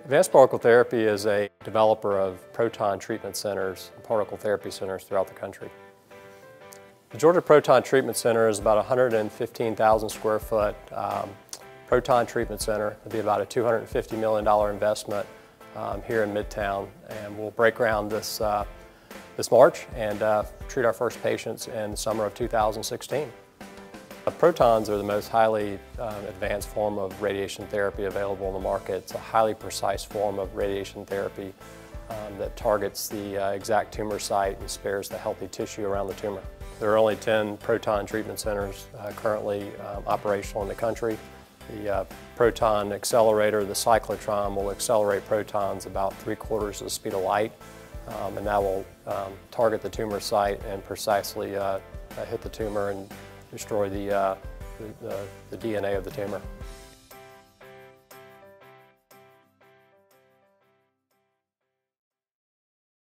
Advanced Particle Therapy is a developer of proton treatment centers and particle therapy centers throughout the country. The Georgia Proton Treatment Center is about a 115,000 square foot proton treatment center. It'll be about a $250 million investment here in Midtown, and we'll break ground this March and treat our first patients in the summer of 2016. Protons are the most highly advanced form of radiation therapy available in the market. It's a highly precise form of radiation therapy that targets the exact tumor site and spares the healthy tissue around the tumor. There are only 10 proton treatment centers currently operational in the country. The proton accelerator, the cyclotron, will accelerate protons about 3/4 of the speed of light, and that will target the tumor site and precisely hit the tumor and destroy the DNA of the tumor.